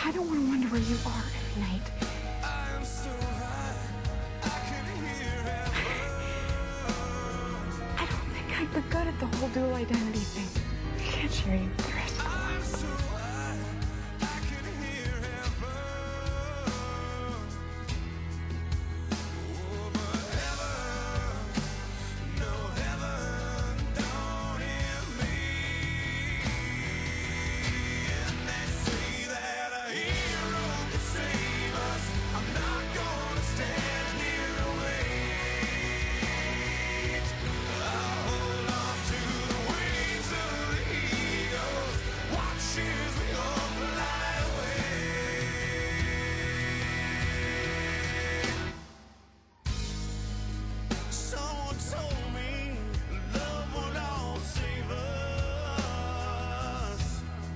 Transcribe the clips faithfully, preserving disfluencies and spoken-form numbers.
I don't want to wonder where you are every night. I am so high, I can hear heaven. I don't think I'd be good at the whole dual identity thing. I can't share you with the rest of the I am world. so high, I can hear heaven. Oh, but heaven, no heaven, don't hear me. And they say that a hero can save us. I'm not gonna stand here and wait. I'll hold on to the wings of the eagles. Watch as we all fly away. Someone told me love would all save us.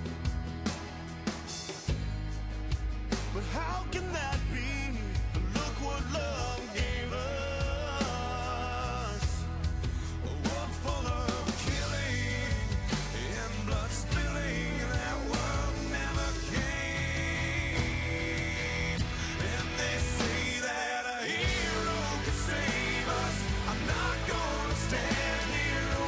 But how can that be? Look what love gave us. A world full of killing and blood spilling. That world never came. And they say that a hero can save us. I'm not gonna stand here and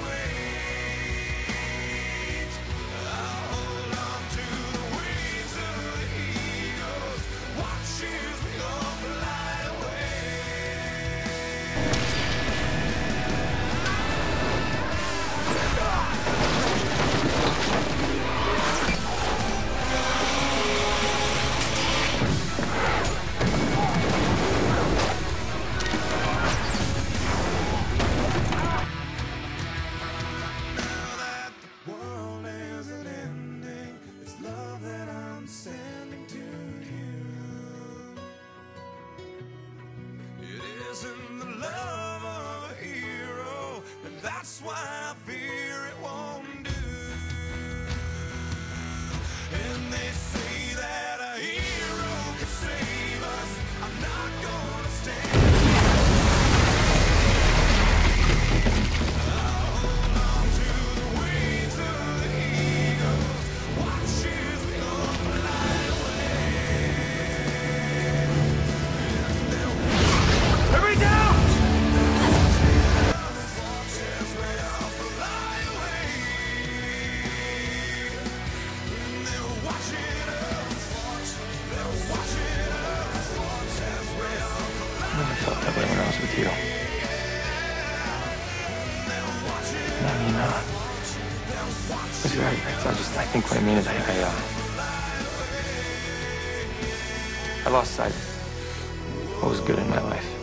wait. I'll hold on to the wings of the eagles. Watch as we all fly away. Now that the world isn't ending, it's love that I'm sending to you. It isn't the love of a hero, and that's why I fear it won't do. And they say that a hero can save us. I'm not gonna stand. I'll hold on to the wings of the eagles. Watch as we all fly away. Hurry down! Watch as we all fly away. They're watching us. They're watching us. Watch as we all fly. I never felt that way when I was with you. And I mean, uh, it's right. I just, I think what I mean is I, I, uh, I lost sight of what was good in my life.